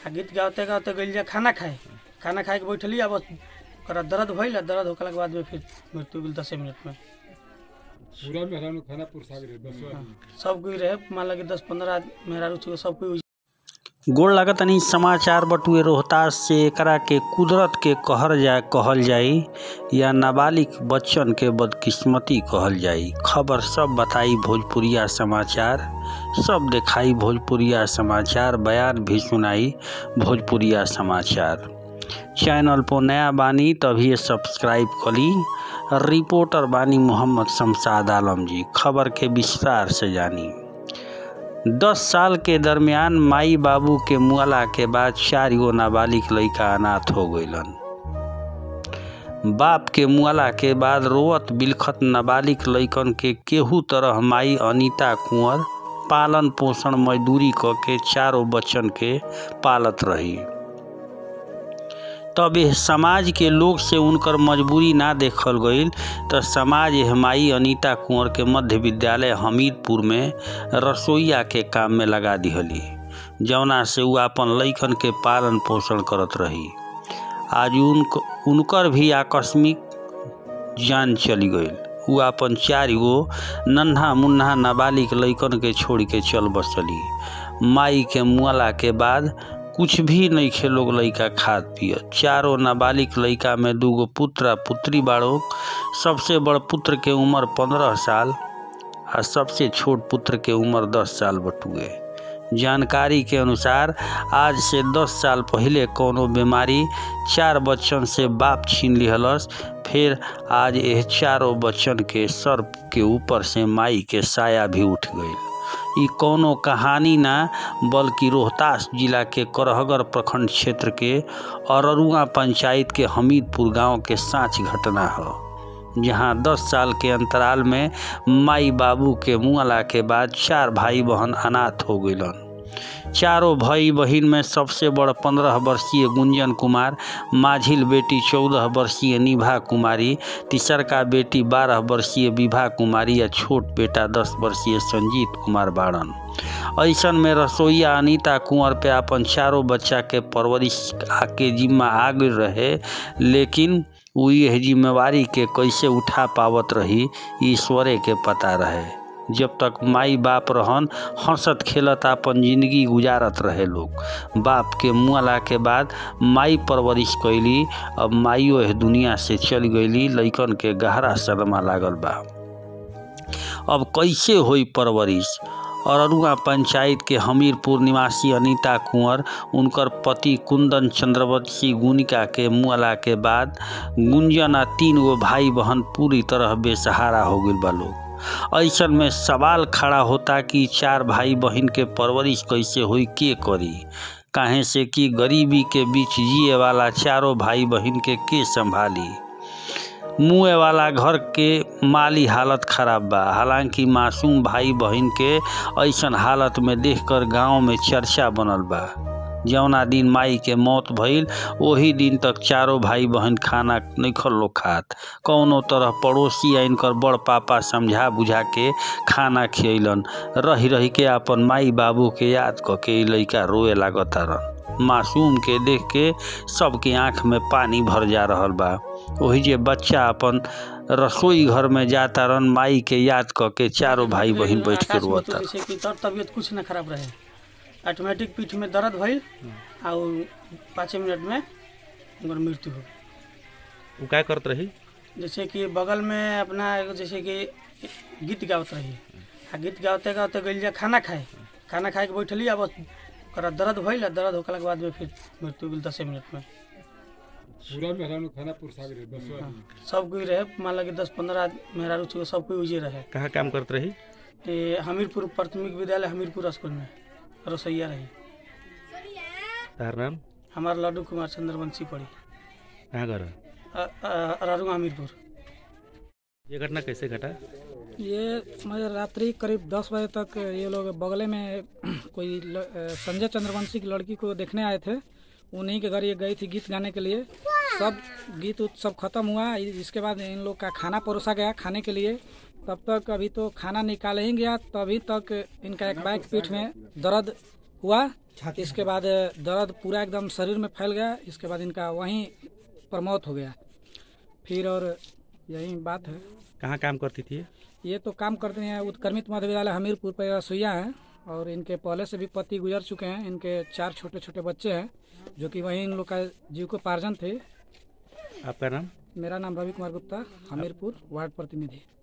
गीत गाते गाते गई खाना खाए के बैठली। अब दर्द भइल, दर्द होकला के बाद में फिर मृत्यु गेल 10 मिनट में। पूरा मेहरारू खाना पुरसा रहे सब कोई रहे, मान लगे 10-15 मेहरारू छे सब कोई। गोड़ लागत नहीं समाचार बटुए रोहतास से। एकरा के कुदरत के कहल जाई या नाबालिग बच्चन के बदकिस्मती कहल जाई। खबर सब बताई भोजपुरिया समाचार, सब दिखाई भोजपुरिया समाचार, बयान भी सुनाई भोजपुरिया समाचार। चैनल पर नया बानी तभी सब्सक्राइब करी। रिपोर्टर बानी मोहम्मद शमशाद आलम जी। खबर के विस्तार से जानी। 10 साल के दरमियान माई बाबू के मुआला के बाद 4 गो नाबालिग लड़का अनाथ हो गईलन। बाप के मुआला के बाद रोवत बिलखत नाबालिग लड़कन के केहू तरह माई अनीता कुंवर पालन पोषण मजदूरी करके 4 बच्चन के पालत रही। तब समाज के लोग से उनकर मजबूरी ना देखल गईल तो समाज माई अनीता कुंवर के मध्य विद्यालय हमीरपुर में रसोईया के काम में लगा दिहली, जौना से वो अपन लइकन के पालन पोषण करत रही। आज उनकर भी आकस्मिक जान चली गईल। वो अपन 4 गो नन्हा मुन्हा नाबालिग लइकन के छोड़ के चल बसली। माई के मुआला के बाद कुछ भी नहीं खे लोग लइका खाद पिय। 4 नाबालिग लइका में 2 गो पुत्र पुत्री बाड़ो। सबसे बड़ पुत्र के उम्र 15 साल और सबसे छोट पुत्र के उम्र 10 साल बटुए। जानकारी के अनुसार आज से 10 साल पहले कोनो बीमारी 4 बच्चन से बाप छीन लिहलस। फिर आज यह 4 बच्चन के सर के ऊपर से माई के साया भी उठ गई। ई कोनो कहानी ना बल्कि रोहतास जिला के करहगर प्रखंड क्षेत्र के अररुआ पंचायत के हमीरपुर गांव के साँच घटना है, जहां 10 साल के अंतराल में माई बाबू के मुआला के बाद 4 भाई बहन अनाथ हो गईलन। 4 भाई बहन में सबसे बड़ 15 वर्षीय गुंजन कुमार, माझिल बेटी 14 वर्षीय निभा कुमारी, तीसरका बेटी 12 वर्षीय विभा कुमारी या छोट बेटा 10 वर्षीय संजीत कुमार बाड़न। ऐसन में रसोईया अनीता कुंवर पे अपन 4 बच्चा के परवरिश के जिम्मा आ गई रहे, लेकिन वो यह जिम्मेवारी के कैसे उठा पावत रही ईश्वरे के पता रहे। जब तक माई बाप रहन हंसत खेलत अपन जिंदगी गुजारत रहे लोग। बाप के मुआला के बाद माई परवरिश कैली। अब माइयो एह दुनिया से चल गईली। लइकन के गहरा सदमा लागल बा। अब कैसे होई परवरिश? अररुआ पंचायत के हमीरपुर निवासी अनीता कुंवर उनकर पति कुंदन चंद्रवंशी गुनिका के मुआला के बाद गुंजन 3 गो भाई बहन पूरी तरह बेसहारा हो गई बा लोग। ऐसन में सवाल खड़ा होता कि 4 भाई बहन के परवरिश कैसे हुई, के करी? काहे से कि गरीबी के बीच जिए वाला 4 भाई बहन के संभाली? मुँह वाला घर के माली हालत खराब बा। हालांकि मासूम भाई बहन के ऐसन हालत में देखकर गांव में चर्चा बनल बा। जौना दिन माई के मौत भइल वही दिन तक 4 भाई बहन खाना नहीं खलो खात। कौनो तरह पड़ोसी या इनकर बड़ पापा समझा बुझा के खाना खियलन। रही रही के अपन माई बाबू के याद करके लइका रोए लागता रन। मासूम के देख के सबके आँख में पानी भर जा रहल बा। वही जे बच्चा अपन रसोई घर में जाता रन, माई के याद करके 4 भाई बहन बैठ के रोता। तबियत कुछ न खराब रहे, ऑटोमेटिक पीठ में दर्द भइल और 5 मिनट में उनकर मृत्यु हो। वो क्या करते रही? जैसे कि बगल में अपना जैसे कि गीत गावत रही। गीत गाते गाते गई खाना खाए के बैठली। अब दर्द भइल, दर्द होकला के बाद में फिर मृत्यु गेल 10 मिनट में। पूरा मेहरारू खाना पुरसा रहे सब कोई रहे, मान लगे 10-15 मेहरारू छे सब कोई उजे रहे। कहाँ काम करते रही? हमीरपुर प्राथमिक विद्यालय हमीरपुर स्कूल में रसोईया रही। तार नाम? हमारा लड्डू कुमार चंद्रवंशी पड़ी। कहाँ घर? अररुआ हमीरपुर। ये घटना कैसे घटा? ये रात्रि करीब 10 बजे तक ये लोग बगले में कोई संजय चंद्रवंशी की लड़की को देखने आए थे। उन्हीं के घर ये गई थी गीत गाने के लिए। सब गीत सब खत्म हुआ। इसके बाद इन लोग का खाना परोसा गया खाने के लिए। तब तक अभी तो खाना निकाल ही गया, तभी तक इनका एक बैक पीठ में दर्द हुआ। इसके बाद दर्द पूरा एकदम शरीर में फैल गया। इसके बाद इनका वहीं पर मौत हो गया। फिर और यही बात है। कहाँ काम करती थी? ये तो काम करते हैं उत्क्रमित मध्य विद्यालय हमीरपुर पर रसोईया हैं, और इनके पहले से भी पति गुजर चुके हैं। इनके 4 छोटे छोटे बच्चे हैं जो कि वहीं इन लोग का जीविकोपार्जन थे। आपका नाम? मेरा नाम रवि कुमार गुप्ता, हमीरपुर वार्ड प्रतिनिधि।